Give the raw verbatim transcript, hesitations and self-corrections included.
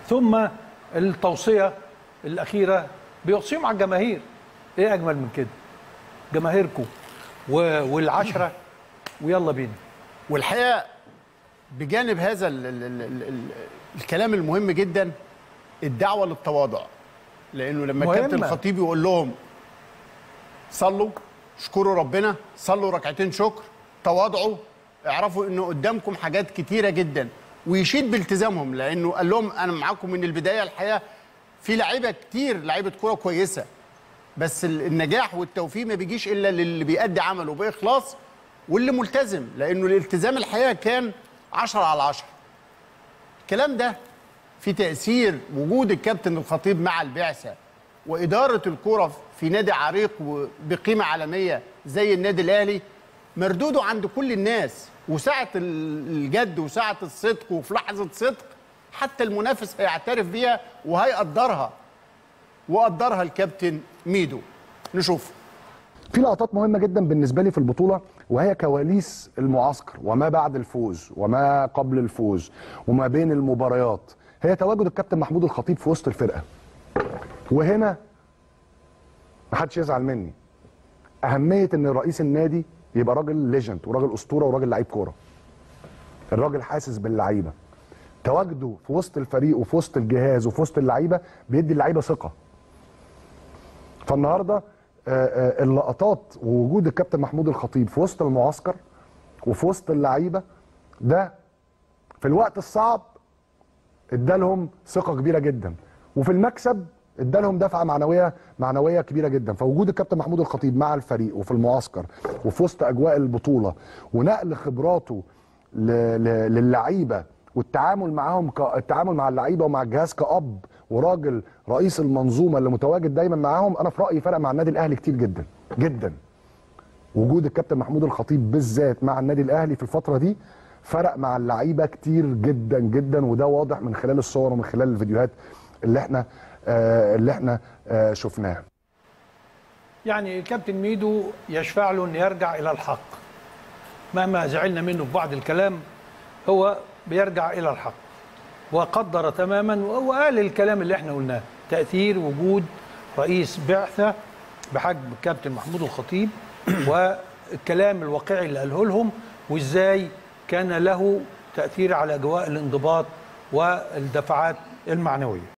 ثم التوصيه الاخيره بيوصيهم على الجماهير. ايه اجمل من كده؟ جماهيركم والعشره ويلا بينا. والحقيقه بجانب هذا ال ال ال ال ال الكلام المهم جدا الدعوه للتواضع، لانه لما الكابتن الخطيب يقول لهم صلوا، اشكروا ربنا، صلوا ركعتين شكر، تواضعوا، اعرفوا انه قدامكم حاجات كتيره جدا، ويشيد بالتزامهم، لانه قال لهم انا معاكم من البدايه. الحقيقه في لعيبه كتير لعيبه كوره كويسه، بس النجاح والتوفيق ما بيجيش الا للي بيأدي عمله باخلاص واللي ملتزم، لانه الالتزام الحقيقه كان عشرة على عشرة. الكلام ده في تأثير وجود الكابتن الخطيب مع البعثة وإدارة الكرة في نادي عريق وبقيمة عالمية زي النادي الأهلي، مردوده عند كل الناس، وساعة الجد وساعة الصدق وفي لحظة صدق حتى المنافس هيعترف بيها وهيقدرها، وقدرها الكابتن ميدو. نشوف في لقطات مهمة جدا بالنسبة لي في البطولة، وهي كواليس المعسكر وما بعد الفوز وما قبل الفوز وما بين المباريات. هي تواجد الكابتن محمود الخطيب في وسط الفرقة. وهنا محدش يزعل مني، أهمية إن رئيس النادي يبقى راجل ليجند وراجل أسطورة وراجل لعيب كورة. الراجل حاسس باللعيبة، تواجده في وسط الفريق وفي وسط الجهاز وفي وسط اللعيبة بيدي اللعيبة ثقة. فالنهارده اللقطات ووجود الكابتن محمود الخطيب في وسط المعسكر وفي وسط اللعيبه ده في الوقت الصعب ادالهم ثقه كبيره جدا، وفي المكسب ادالهم دفعه معنويه معنويه كبيره جدا. فوجود الكابتن محمود الخطيب مع الفريق وفي المعسكر وفي وسط اجواء البطوله ونقل خبراته للعيبه والتعامل معاهم، التعامل مع اللعيبه ومع الجهاز كأب وراجل رئيس المنظومه اللي متواجد دايما معاهم، انا في رايي فرق مع النادي الاهلي كتير جدا جدا. وجود الكابتن محمود الخطيب بالذات مع النادي الاهلي في الفتره دي فرق مع اللعيبه كتير جدا جدا، وده واضح من خلال الصور ومن خلال الفيديوهات اللي احنا آه اللي احنا آه شفناها. يعني الكابتن ميدو يشفع له ان يرجع الى الحق، مهما زعلنا منه في بعض الكلام هو بيرجع الى الحق، وقدر تماما وقال الكلام اللي احنا قلناه، تأثير وجود رئيس بعثة بحجم الكابتن محمود الخطيب والكلام الواقعي اللي قاله لهم، وازاي كان له تأثير على أجواء الانضباط والدفعات المعنوية.